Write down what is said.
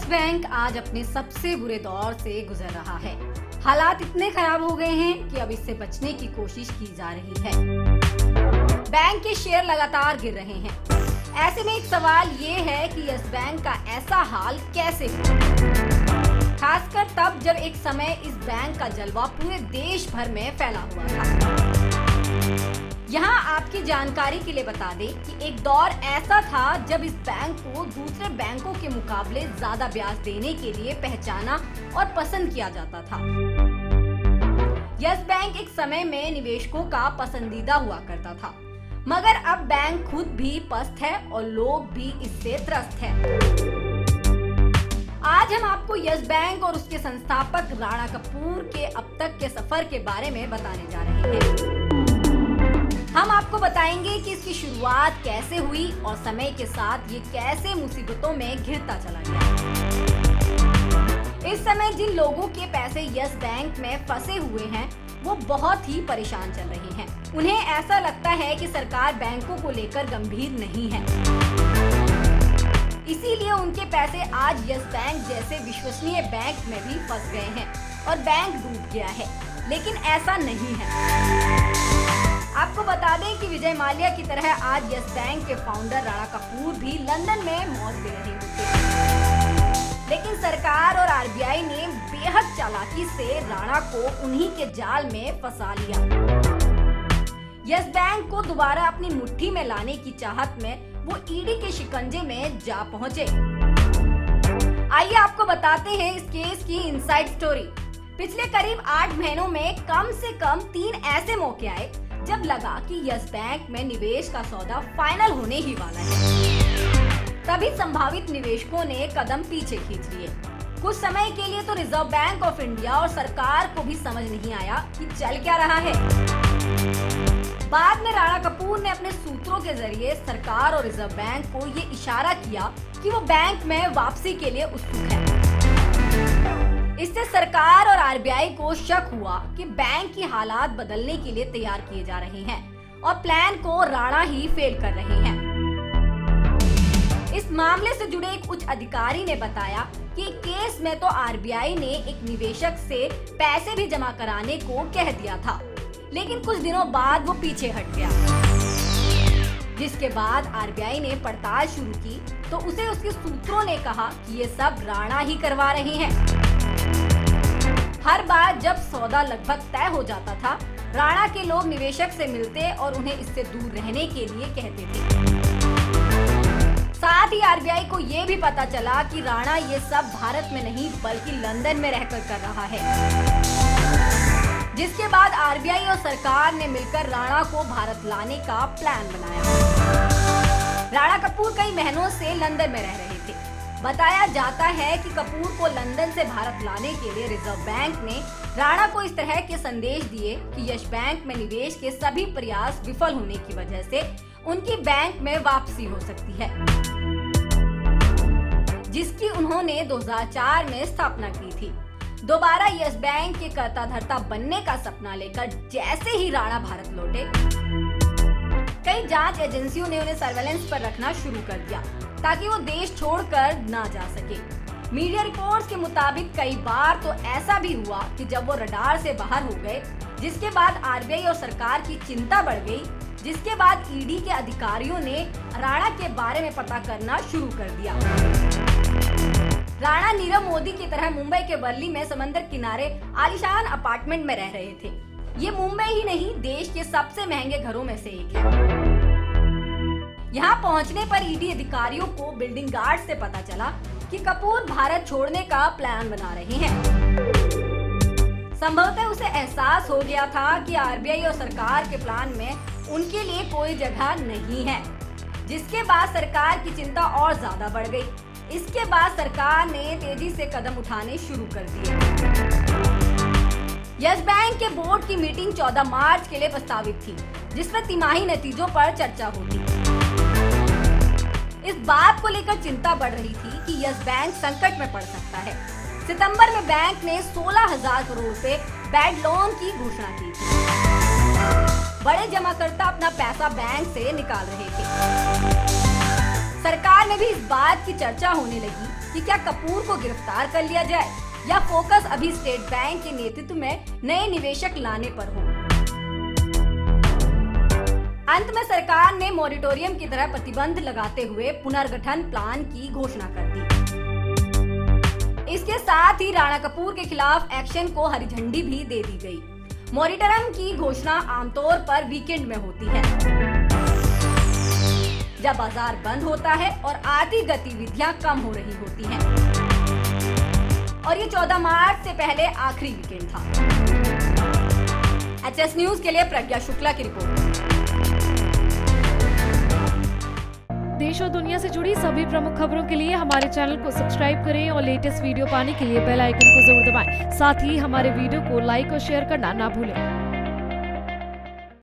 Bank आज अपने सबसे बुरे दौर से गुजर रहा है। हालात इतने खराब हो गए हैं कि अब इससे बचने की कोशिश की जा रही है। बैंक के शेयर लगातार गिर रहे हैं। ऐसे में एक सवाल ये है कि यस बैंक का ऐसा हाल कैसे हुआ, खासकर तब जब एक समय इस बैंक का जलवा पूरे देश भर में फैला हुआ था। यहाँ आपकी जानकारी के लिए बता दें कि एक दौर ऐसा था जब इस बैंक को दूसरे बैंकों के मुकाबले ज्यादा ब्याज देने के लिए पहचाना और पसंद किया जाता था। यस बैंक एक समय में निवेशकों का पसंदीदा हुआ करता था, मगर अब बैंक खुद भी पस्त है और लोग भी इससे त्रस्त हैं। आज हम आपको यस बैंक और उसके संस्थापक राणा कपूर के अब तक के सफर के बारे में बताने जा रहे हैं। हम आपको बताएंगे कि इसकी शुरुआत कैसे हुई और समय के साथ ये कैसे मुसीबतों में घिरता चला गया। इस समय जिन लोगों के पैसे यस बैंक में फंसे हुए हैं वो बहुत ही परेशान चल रहे हैं। उन्हें ऐसा लगता है कि सरकार बैंकों को लेकर गंभीर नहीं है, इसीलिए उनके पैसे आज यस बैंक जैसे विश्वसनीय बैंक में भी फंस गए हैं और बैंक डूब गया है। लेकिन ऐसा नहीं है। आपको बता दें कि विजय माल्या की तरह आज यस बैंक के फाउंडर राणा कपूर भी लंदन में मौज ले रहे होते, लेकिन सरकार और आरबीआई ने बेहद चालाकी से राणा को उन्हीं के जाल में फंसा लिया। यस बैंक को दोबारा अपनी मुट्ठी में लाने की चाहत में वो ईडी के शिकंजे में जा पहुंचे। आइए आपको बताते हैं इस केस की इनसाइड स्टोरी। पिछले करीब 8 महीनों में कम से कम 3 ऐसे मौके आए जब लगा कि यस बैंक में निवेश का सौदा फाइनल होने ही वाला है। तभी संभावित निवेशकों ने कदम पीछे खींच लिए। कुछ समय के लिए तो रिजर्व बैंक ऑफ इंडिया और सरकार को भी समझ नहीं आया कि चल क्या रहा है। बाद में राणा कपूर ने अपने सूत्रों के जरिए सरकार और रिजर्व बैंक को ये इशारा किया कि वो बैंक में वापसी के लिए उत्सुक है। इससे सरकार और आरबीआई को शक हुआ कि बैंक की हालात बदलने के लिए तैयार किए जा रहे हैं और प्लान को राणा ही फेल कर रहे हैं। इस मामले से जुड़े एक उच्च अधिकारी ने बताया कि केस में तो आरबीआई ने एक निवेशक से पैसे भी जमा कराने को कह दिया था, लेकिन कुछ दिनों बाद वो पीछे हट गया। जिसके बाद आरबीआई ने पड़ताल शुरू की तो उसे उसके सूत्रों ने कहा कि ये सब राणा ही करवा रहे हैं। हर बार जब सौदा लगभग तय हो जाता था, राणा के लोग निवेशक से मिलते और उन्हें इससे दूर रहने के लिए कहते थे। साथ ही आरबीआई को ये भी पता चला कि राणा ये सब भारत में नहीं बल्कि लंदन में रहकर कर रहा है। जिसके बाद आरबीआई और सरकार ने मिलकर राणा को भारत लाने का प्लान बनाया। राणा कपूर कई महीनों से लंदन में रह रहे थे। बताया जाता है कि कपूर को लंदन से भारत लाने के लिए रिजर्व बैंक ने राणा को इस तरह के संदेश दिए कि यस बैंक में निवेश के सभी प्रयास विफल होने की वजह से उनकी बैंक में वापसी हो सकती है, जिसकी उन्होंने 2004 में स्थापना की थी। दोबारा यस बैंक के कर्ता धर्ता बनने का सपना लेकर जैसे ही राणा भारत लौटे, कई जांच एजेंसियों ने उन्हें सर्वेलेंस पर रखना शुरू कर दिया ताकि वो देश छोड़कर ना जा सके। मीडिया रिपोर्ट्स के मुताबिक कई बार तो ऐसा भी हुआ कि जब वो रडार से बाहर हो गए, जिसके बाद आरबीआई और सरकार की चिंता बढ़ गई, जिसके बाद ईडी के अधिकारियों ने राणा के बारे में पता करना शुरू कर दिया। राणा नीरव मोदी की तरह मुंबई के वर्ली में समंदर किनारे आलीशान अपार्टमेंट में रह रहे थे। ये मुंबई ही नहीं, देश के सबसे महंगे घरों में से एक है। यहाँ पहुँचने पर ईडी अधिकारियों को बिल्डिंग गार्ड से पता चला कि कपूर भारत छोड़ने का प्लान बना रहे हैं। संभवतः उसे एहसास हो गया था कि आरबीआई और सरकार के प्लान में उनके लिए कोई जगह नहीं है, जिसके बाद सरकार की चिंता और ज्यादा बढ़ गई। इसके बाद सरकार ने तेजी से कदम उठाने शुरू कर दिए। यस बैंक के बोर्ड की मीटिंग 14 मार्च के लिए प्रस्तावित थी, जिसमें तिमाही नतीजों पर चर्चा होती। इस बात को लेकर चिंता बढ़ रही थी कि यस बैंक संकट में पड़ सकता है। सितंबर में बैंक ने 16,000 करोड़ रुपए बैड लोन की घोषणा की थी। बड़े जमाकर्ता अपना पैसा बैंक से निकाल रहे थे। सरकार में भी इस बात की चर्चा होने लगी कि क्या कपूर को गिरफ्तार कर लिया जाए या फोकस अभी स्टेट बैंक के नेतृत्व में नए निवेशक लाने पर हो। अंत में सरकार ने मॉरिटोरियम की तरह प्रतिबंध लगाते हुए पुनर्गठन प्लान की घोषणा कर दी। इसके साथ ही राणा कपूर के खिलाफ एक्शन को हरी झंडी भी दे दी गई। मॉरिटोरियम की घोषणा आमतौर पर वीकेंड में होती है, जब बाजार बंद होता है और आर्थिक गतिविधियां कम हो रही होती हैं। और ये 14 मार्च से पहले आखिरी वीकेंड था। HS न्यूज के लिए प्रज्ञा शुक्ला की रिपोर्ट। देश और दुनिया से जुड़ी सभी प्रमुख खबरों के लिए हमारे चैनल को सब्सक्राइब करें और लेटेस्ट वीडियो पाने के लिए बेल आइकन को जरूर दबाएं। साथ ही हमारे वीडियो को लाइक और शेयर करना ना भूलें।